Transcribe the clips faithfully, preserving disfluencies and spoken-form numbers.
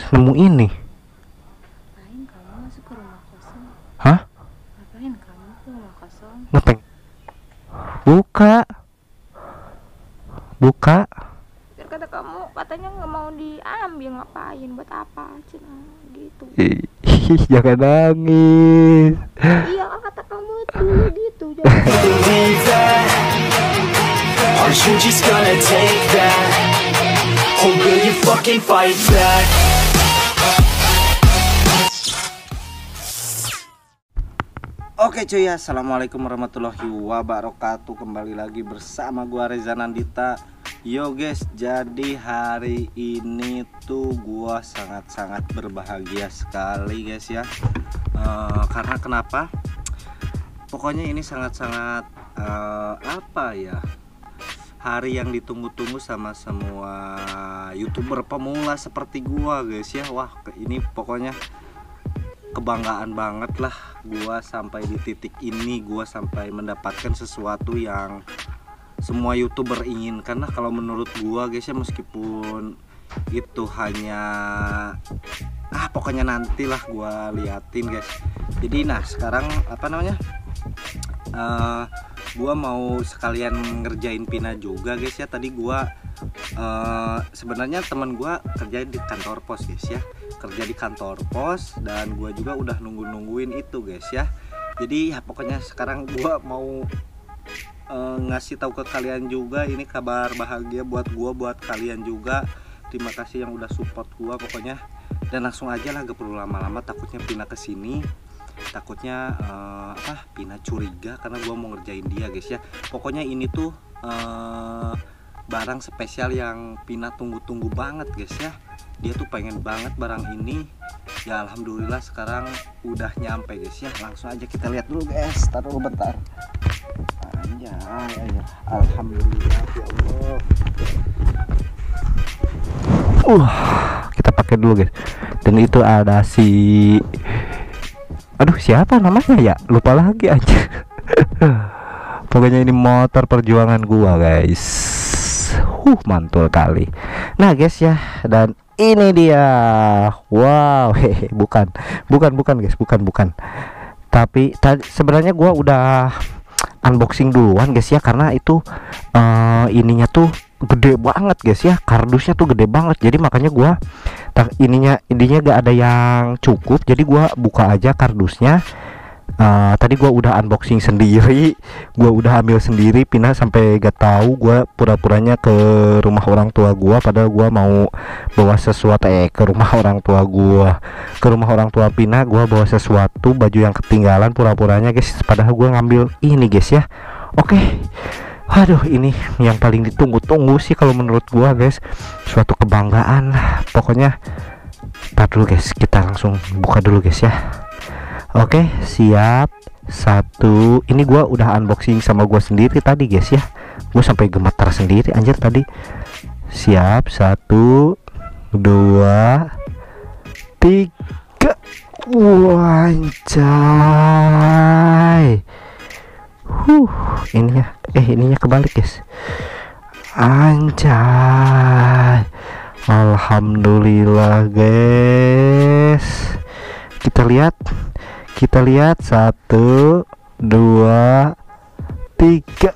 nemu ini? Ngapain kamu masuk ke rumah kosong? Hah? Ngapain kamu ke rumah kosong? Ngepeng? Buka. Buka. Kan kata kamu katanya nggak mau diambil, ngapain? Buat apa? Cina gitu. Ih, jangan nangis. Iya kata kamu dulu gitu. Jangan. Believe that? Are you just gonna take that? Or will you fucking fight back? Oke cuy, assalamualaikum warahmatullahi wabarakatuh. Kembali lagi bersama gua Reza Nandita. Yo guys, jadi hari ini tuh gua sangat-sangat berbahagia sekali guys ya. uh, Karena kenapa? Pokoknya ini sangat-sangat uh, apa ya, hari yang ditunggu-tunggu sama semua YouTuber pemula seperti gua guys ya. Wah, ini pokoknya kebanggaan banget lah gua sampai di titik ini, gua sampai mendapatkan sesuatu yang semua YouTuber inginkan lah kalau menurut gua guys ya. Meskipun itu hanya ah pokoknya nantilah gua liatin guys. Jadi nah sekarang apa namanya, uh, gua mau sekalian ngerjain Pina juga guys ya. Tadi gua uh, sebenarnya teman gua kerja di kantor pos guys ya, kerja di kantor pos, dan gue juga udah nunggu-nungguin itu guys ya. Jadi ya pokoknya sekarang gue mau uh, ngasih tahu ke kalian juga, ini kabar bahagia buat gue, buat kalian juga. Terima kasih yang udah support gue pokoknya. Dan langsung aja lah, gak perlu lama-lama, takutnya Pina kesini, takutnya uh, apa Pina curiga karena gue mau ngerjain dia guys ya. Pokoknya ini tuh uh, barang spesial yang Pina tunggu-tunggu banget guys ya. Dia tuh pengen banget barang ini. Ya alhamdulillah sekarang udah nyampe guys ya. Langsung aja kita lihat dulu guys. Taruh dulu bentar. Anjay, anjay. Alhamdulillah ya Allah. Uh, kita pakai dulu guys. Dan itu ada si, aduh siapa namanya ya? Lupa lagi aja. Pokoknya ini motor perjuangan gua guys. Huh, mantul kali. Nah guys ya, dan ini dia. Wow, hehe, bukan, bukan, bukan guys, bukan, bukan. Tapi tadi sebenarnya gua udah unboxing duluan guys ya, karena itu uh, ininya tuh gede banget guys ya, kardusnya tuh gede banget. Jadi makanya gua tak ininya ininya gak ada yang cukup. Jadi gua buka aja kardusnya. Uh, tadi gua udah unboxing sendiri, gua udah ambil sendiri. Pina sampai gak tahu, gua pura-puranya ke rumah orang tua gua, padahal gua mau bawa sesuatu eh ke rumah orang tua gua, ke rumah orang tua Pina, gua bawa sesuatu, baju yang ketinggalan pura-puranya guys, padahal gua ngambil ini guys ya. Oke. Okay. Aduh, ini yang paling ditunggu-tunggu sih kalau menurut gua guys, suatu kebanggaan lah pokoknya. Ntar dulu guys, kita langsung buka dulu guys ya. Oke, siap. Satu, ini gua udah unboxing sama gua sendiri tadi guys ya. Gua sampai gemetar sendiri anjir tadi. Siap, satu, dua, tiga. Wanjay. Huh, ininya eh ininya kebalik guys. Anjay. Alhamdulillah guys. Kita lihat. Kita lihat satu, dua, tiga.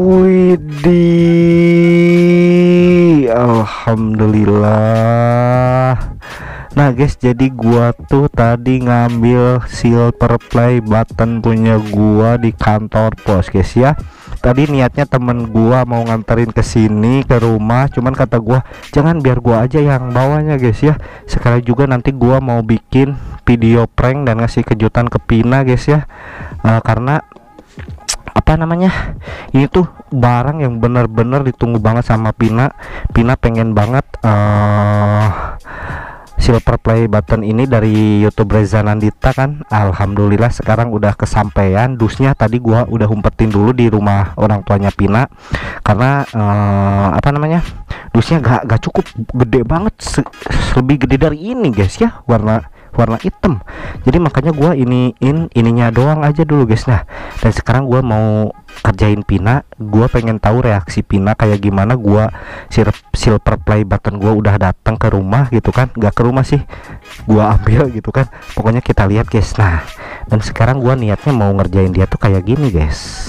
Widih, alhamdulillah. Nah guys, jadi gua tuh tadi ngambil silver play button punya gua di kantor pos guys ya. Tadi niatnya temen gua mau nganterin ke sini ke rumah, cuman kata gua jangan, biar gua aja yang bawanya guys ya. Sekali juga nanti gua mau bikin video prank dan ngasih kejutan ke Pina guys ya. Uh, karena apa namanya, ini tuh barang yang bener-bener ditunggu banget sama Pina. Pina pengen banget uh, silver play button ini dari YouTube Reza Nandita kan. Alhamdulillah sekarang udah kesampaian. Dusnya tadi gua udah umpetin dulu di rumah orang tuanya Pina, karena uh, apa namanya, dusnya gak, gak cukup gede banget, Se lebih gede dari ini guys ya, warna warna hitam. Jadi makanya gua iniin ininya doang aja dulu guys. Nah, dan sekarang gua mau kerjain Pina. Gua pengen tahu reaksi Pina kayak gimana. Gua silver play button gua udah datang ke rumah gitu kan, nggak ke rumah sih, gua ambil gitu kan. Pokoknya kita lihat guys. Nah, dan sekarang gua niatnya mau ngerjain dia tuh kayak gini guys.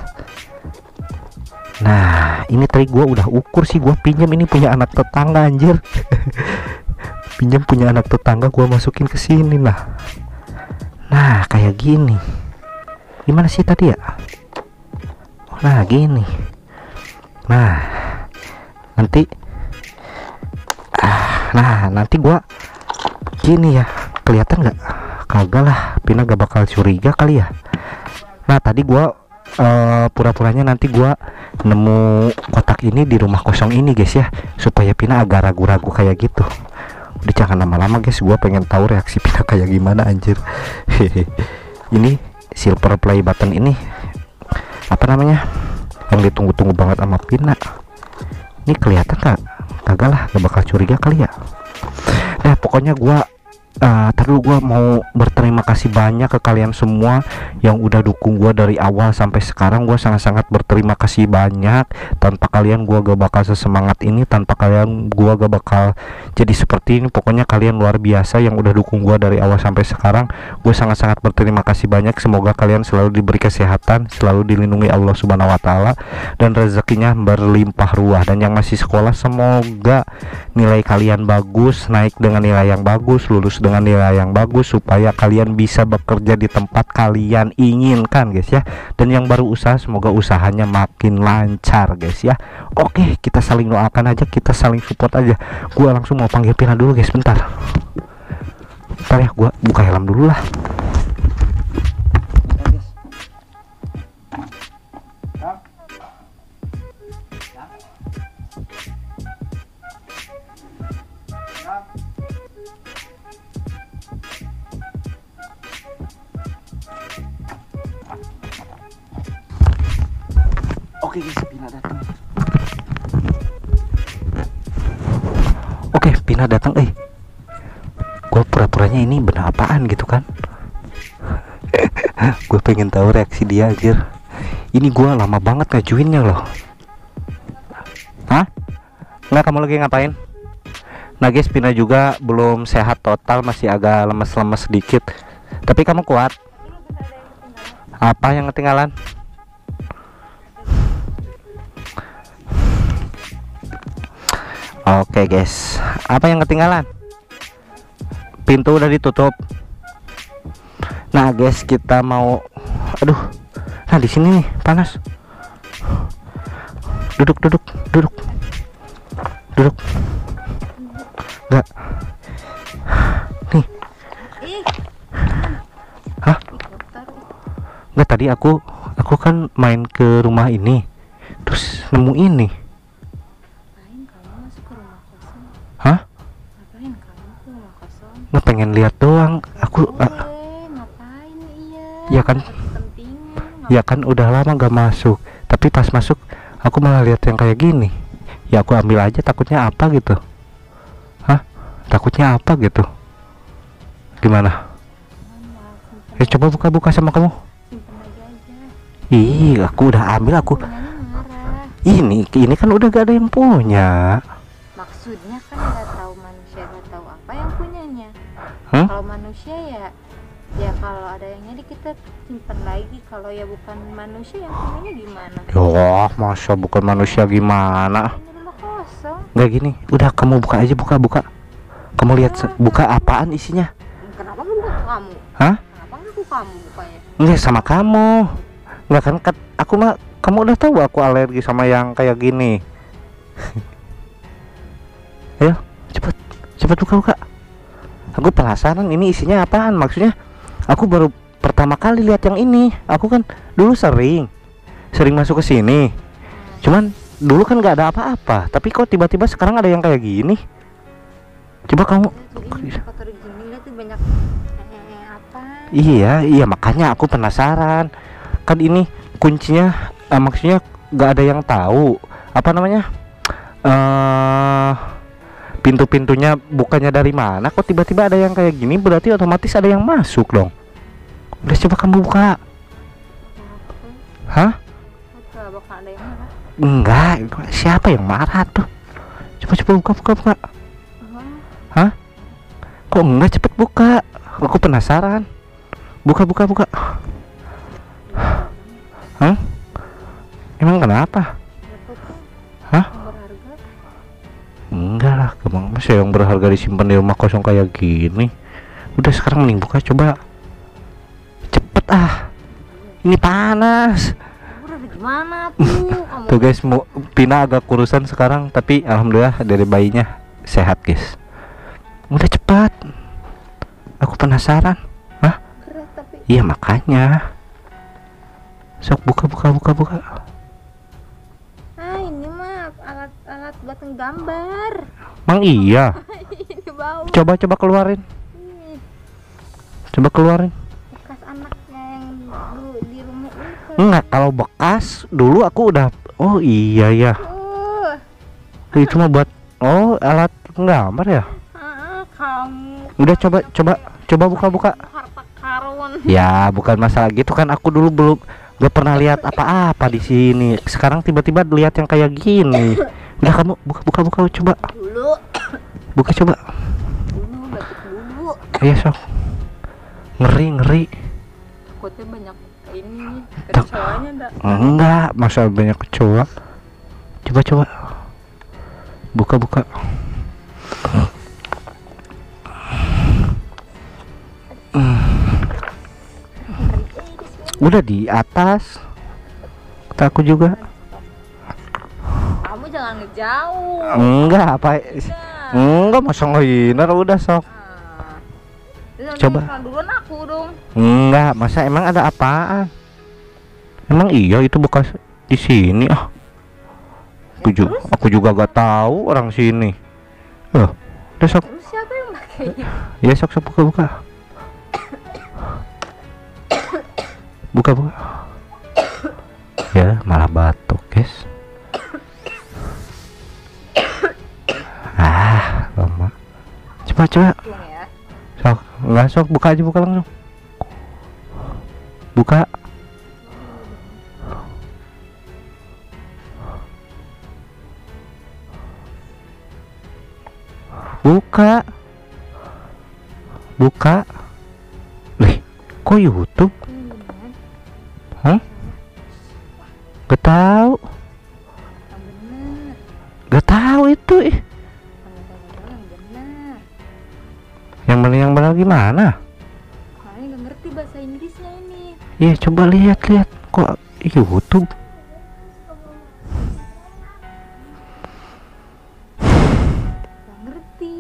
Nah, ini tadi gua udah ukur sih, gua pinjam ini punya anak tetangga anjir. Pinjam punya anak tetangga, gua masukin ke sini lah. Nah, kayak gini. Gimana sih tadi ya? Nah, gini. Nah, nanti ah, nah, nanti gua gini ya. Kelihatan nggak? Kagak lah, Pina gak bakal curiga kali ya. Nah, tadi gua Uh, pura-puranya nanti gua nemu kotak ini di rumah kosong ini guys ya, supaya Pina agak ragu-ragu kayak gitu. Udah jangan lama-lama guys, gua pengen tahu reaksi Pina kayak gimana anjir. Ini silver play button ini apa namanya, yang ditunggu-tunggu banget sama Pina. Ini kelihatan kak? Kagak lah, gak bakal curiga kali ya. Nah, pokoknya gua Uh, taruh gua mau berterima kasih banyak ke kalian semua yang udah dukung gua dari awal sampai sekarang. Gua sangat-sangat berterima kasih banyak. Tanpa kalian gua gak bakal sesemangat ini, tanpa kalian gua gak bakal jadi seperti ini. Pokoknya kalian luar biasa yang udah dukung gua dari awal sampai sekarang. Gua sangat-sangat berterima kasih banyak. Semoga kalian selalu diberi kesehatan, selalu dilindungi Allah Subhanahu wa taala, dan rezekinya berlimpah ruah. Dan yang masih sekolah, semoga nilai kalian bagus, naik dengan nilai yang bagus, lulus dengan nilai yang bagus, supaya kalian bisa bekerja di tempat kalian inginkan guys ya. Dan yang baru usaha, semoga usahanya makin lancar guys ya. Oke, kita saling doakan aja, kita saling support aja. Gua langsung mau panggil Pina dulu guys, bentar. Bentar ya, gua buka helm dulu lah. Oke guys, Pina datang. Oke, Pina datang. Eh, gue pura-puranya ini bener apaan gitu kan? Gue pengen tahu reaksi dia anjir. Ini gue lama banget ngajuinnya loh. Hah? Nggak, kamu lagi ngapain? Nah guys, Pina juga belum sehat total, masih agak lemes-lemes sedikit. Tapi kamu kuat. Apa yang ketinggalan? Oke guys, apa yang ketinggalan? Pintu udah ditutup. Nah guys, kita mau, aduh, nah di sini nih panas. Duduk, duduk, duduk, duduk. Enggak. Nih. Hah? Enggak, tadi aku, aku kan main ke rumah ini, terus nemu ini. Nggak, pengen lihat doang aku. Boleh, uh, ngapain iya? Ya kan, ya kan udah lama gak masuk, tapi pas masuk aku malah lihat yang kayak gini. Ya aku ambil aja, takutnya apa gitu. Hah? Takutnya apa gitu? Gimana? Eh, coba buka-buka sama kamu. Ih, aku udah ambil aku. Ini, ini kan udah gak ada yang punya. Maksudnya kan nggak tahu manusia, nggak tahu apa yang punyanya. Huh? Kalau manusia ya, ya kalau ada yang jadi kita simpan lagi. Kalau ya bukan manusia, yang punyanya gimana? Yoh, masa bukan manusia gimana? Ini rumah kosong. Nggak gini, udah kamu buka aja, buka buka. Kamu lihat se- buka apaan isinya? Kenapa nggak buka kamu? Hah? Kenapa nggak buka kamu bukanya? Enggak, sama kamu. Enggak kan, kat, aku mah, kamu udah tahu aku alergi sama yang kayak gini. Ayo, cepet, cepet buka-buka. Aku penasaran ini isinya apaan. Maksudnya, aku baru pertama kali lihat yang ini. Aku kan dulu sering, sering masuk ke sini. Cuman dulu kan nggak ada apa-apa. Tapi kok tiba-tiba sekarang ada yang kayak gini? Coba kamu. Ini kotor gini, lihat tuh banyak eh, apa? Iya, iya makanya aku penasaran. Kan ini kuncinya, eh, maksudnya nggak ada yang tahu. Apa namanya? Eh pintu-pintunya bukannya dari mana kok tiba-tiba ada yang kayak gini, berarti otomatis ada yang masuk dong. Udah coba kamu buka. Hah? Gak bakal ada yang marah. Enggak, siapa yang marah tuh? Coba coba buka buka buka. Hah? Kok enggak, cepet buka. Aku penasaran. Buka buka buka. Hah? Emang kenapa? Hah? Berharga. Enggak lah, emang masih yang berharga disimpan di rumah kosong kayak gini. Udah sekarang mending buka coba. Cepet ah. Ini panas. Udah gimana tuh? Kamu Tuh guys, mau Pina agak kurusan sekarang, tapi alhamdulillah dari bayinya sehat guys. Udah cepat. Aku penasaran. Hah? berat tapi. Iya makanya. Sok buka buka buka buka. Ah ini mah alat-alat buat nggambar. Mang iya. Ini bau. Coba coba keluarin. Ih, Coba keluarin. bekas anaknya yang dulu di rumah itu. Enggak, kalau bekas dulu aku udah. Oh iya ya. Uh, Itu cuma buat. Oh alat nggambar ya. ah, kamu Udah coba coba coba buka buka. harta karun. Ya bukan masalah gitu kan, aku dulu belum gak pernah lihat apa-apa di sini. Sekarang tiba-tiba lihat yang kayak gini. Udah kamu buka buka buka coba. Dulu, Buka coba. dulu batuk dulu. Iya sok. Ngeri ngeri. Takutnya banyak ini Tak- kecewanya enggak. Enggak, masa banyak kecoa. Coba coba. Buka buka. Udah di atas. Kata aku juga. Kamu jangan ngejauh. Enggak apa. Enggak, masa ngehina udah sok. Ah. Coba. Nah, duluan aku dong. Enggak, masa emang ada apaan? Emang iya itu bekas di sini ah. Aku juga, aku juga gak tahu orang sini. Loh, udah sok. Terus siapa yang pakainya? Ya sok sok buka buka. Buka buka. Ya malah batuk guys. Ah lama. Coba coba. Tuang ya. Sok nggak sok buka aja buka langsung. Buka. Buka. Buka. Lih, kok YouTube? Hmm, bener. Hah? Gak tahu. Yang bener. Gak tahu itu ih. Yang bener. Yang mana yang benar gimana? Makanya nggak ngerti bahasa Inggrisnya ini. Iya coba lihat-lihat kok YouTube. Nggak ngerti.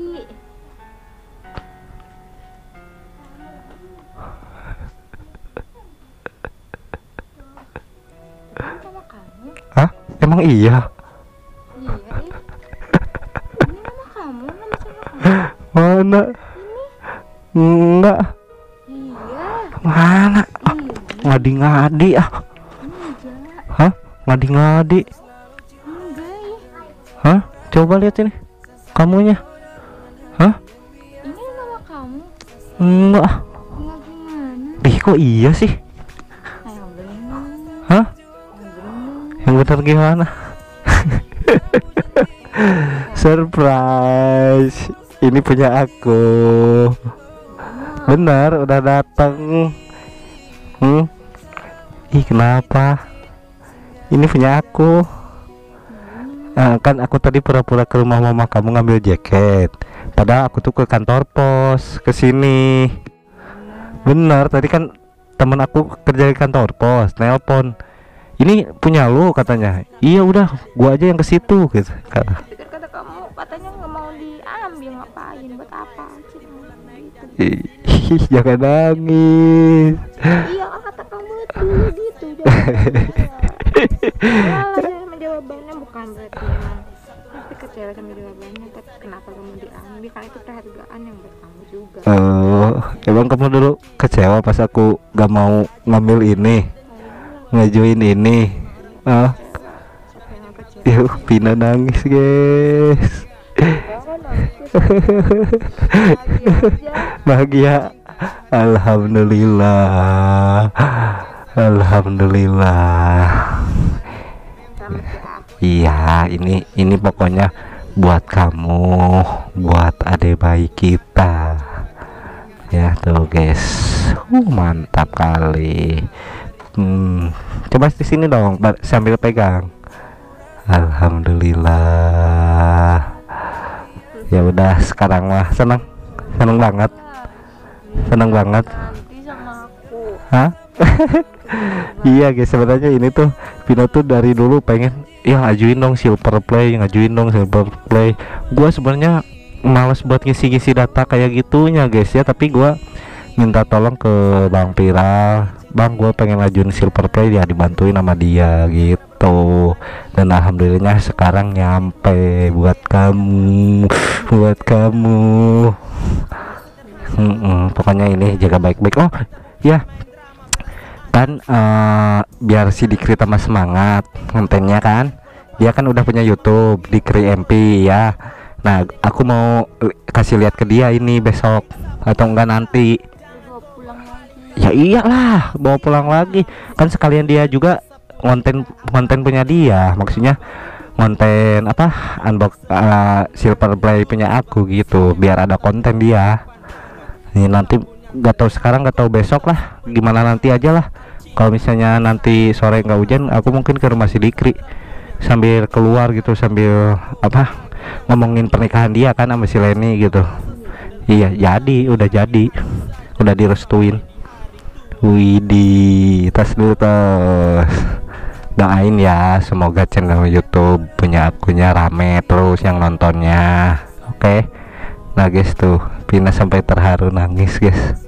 Ini nama kamu? Hah? Emang iya? Iya, ih. Ini nama kamu, nama siapa kamu? Mana? Enggak. Iya, Mana? Ah, iya. ngadi-ngadi ah. Enggak, Hah? Ngadi-ngadi. enggak ih. Hah? Coba lihat ini. Kamunya. Hah? Ini nama kamu? Enggak. Enggak gimana? Ih kok iya sih? Nah, yang bener. Hah? Yang bener. Yang benar gimana? Surprise. Ini punya aku. Benar, udah datang. Hmm? Ih, kenapa? Ini punya aku. Nah, kan aku tadi pura-pura ke rumah mama kamu ngambil jaket. Padahal aku tuh ke kantor pos, ke sini. Benar, tadi kan temen aku kerja di kantor pos, nelpon. Ini punya lu katanya. Iya udah, gua aja yang ke situ gitu. Kata- Pikir kata kamu katanya nggak mau diambil, ngapain, buat apa sih gitu. Ih, jangan nangis. Iya kan kata kamu dulu gitu jawabannya. Salah sama jawabannya, bukan berarti emang pasti kecewa sama jawabannya, tapi kenapa kamu diambil, karena itu perhargaan yang buat kamu juga. Oh, emang kamu dulu kecewa pas aku gak mau ngambil ini, ngajuin ini. Ah, Siapa yang kecewa? yuk Pina nangis guys. Jangan nangis. Bahagia. Alhamdulillah. Alhamdulillah. Iya, ini ini pokoknya buat kamu, buat adik bayi kita. Ya tuh guys, uh, mantap kali. Hmm, coba di sini dong sambil pegang. Alhamdulillah. Ya udah, sekarang mah senang, senang banget, senang banget. Nanti sama aku. Hah? Iya guys, sebenarnya ini tuh Pino tuh dari dulu pengen ya ngajuin dong silver play, ngajuin dong silver play. Gua sebenarnya males buat ngisi-ngisi data kayak gitunya guys ya, tapi gua minta tolong ke Bang Pira, Bang gua pengen ngajuin silver play, ya dibantuin sama dia gitu. Dan alhamdulillah sekarang nyampe buat kamu, buat kamu. Hmm, hmm, pokoknya ini jaga baik-baik. Oh ya kan, uh, biar si Dikri tambah semangat kontennya kan, dia kan udah punya YouTube Dikri M P ya. Nah aku mau kasih lihat ke dia ini besok atau enggak nanti. Bawa pulang lagi. Ya iyalah, bawa pulang lagi kan, sekalian dia juga konten konten punya dia, maksudnya konten apa, unbox uh, silver play punya aku gitu, biar ada konten dia. Ini nanti gak tahu sekarang, gak tahu besok lah, gimana nanti aja lah. Kalau misalnya nanti sore nggak hujan, aku mungkin ke rumah si Dikri sambil keluar gitu, sambil apa, ngomongin pernikahan dia kan sama si Leni gitu. Iya jadi, udah jadi, udah direstuin. Widih, tas dulu tos. Doain ya, semoga channel YouTube punya akunya rame terus yang nontonnya. Oke. Nah guys tuh, Pina sampai terharu nangis guys.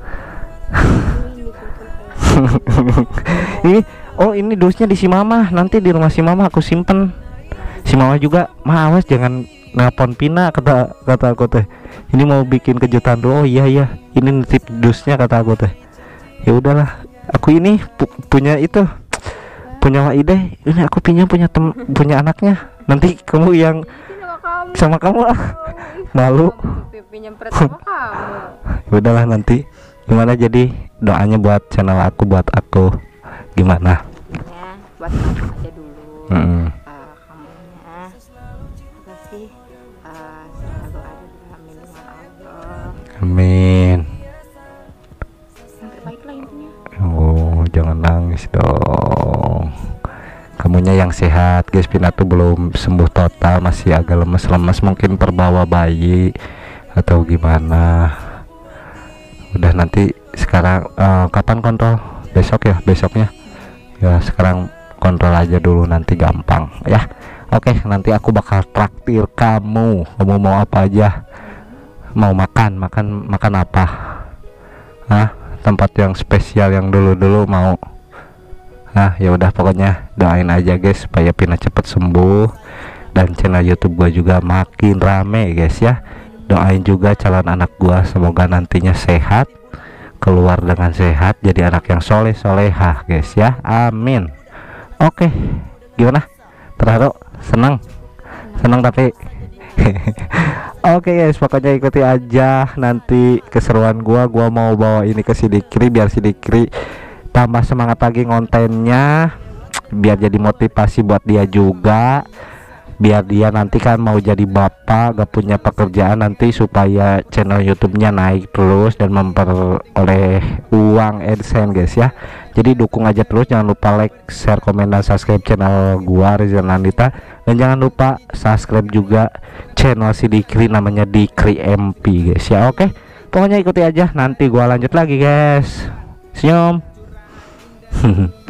Ini oh ini dosnya di si Mama, nanti di rumah si Mama aku simpen. Si Mama juga, "Ma awas jangan nelpon Pina," kata kata aku teh. Ini mau bikin kejutan dulu. Oh iya iya, ini nitip dosnya kata aku teh. Ya udahlah, aku ini pu punya itu, punya ide. Ini aku punya punya tem punya anaknya. Nanti kamu yang sama kamu lah. Malu. Nyempret sama kamu. Ya udahlah, nanti gimana, jadi doanya buat channel aku, buat aku gimana Ya, buat kamu aja dulu. mm. uh, kamunya apa sih, uh, selalu ada dalam lindungan Allah, Amin. yang terbaik lah intinya. Oh jangan nangis dong, kamunya yang sehat guys. Pina tuh belum sembuh total, masih agak lemes-lemes, mungkin terbawa bayi atau gimana. Udah nanti sekarang uh, kapan kontrol? Besok ya, besoknya ya. Sekarang kontrol aja dulu, nanti gampang ya. Oke, nanti aku bakal traktir kamu. Kamu mau apa aja? Mau makan makan makan apa? Nah, tempat yang spesial yang dulu-dulu mau. Nah ya udah, pokoknya doain aja guys supaya Pina cepet sembuh dan channel YouTube gua juga makin rame guys ya. Doain juga calon anak gua, semoga nantinya sehat, keluar dengan sehat, jadi anak yang soleh solehah guys ya. Amin. Oke, gimana? Terharu? Senang? Senang tapi oke guys, pokoknya ikuti aja nanti keseruan gua. Gua mau bawa ini ke si Dikri biar si Dikri tambah semangat lagi kontennya, biar jadi motivasi buat dia juga, biar dia nanti kan mau jadi bapak gak punya pekerjaan nanti, supaya channel YouTube-nya naik terus dan memperoleh uang AdSense guys ya. Jadi dukung aja terus, jangan lupa like, share, komen, dan subscribe channel gua Reza Nandita, dan jangan lupa subscribe juga channel si Dikri, namanya Dikri M P guys ya. Oke, pokoknya ikuti aja, nanti gua lanjut lagi guys. Senyum.